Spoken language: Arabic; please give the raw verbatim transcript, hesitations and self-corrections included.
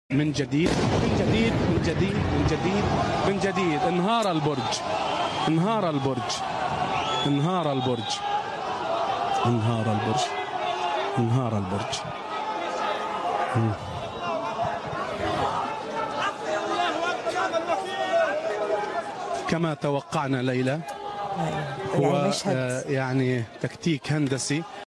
من جديد من جديد من جديد من جديد من جديد انهار البرج انهار البرج انهار البرج انهار البرج انهار البرج كما توقعنا ليلى. هو يعني تكتيك هندسي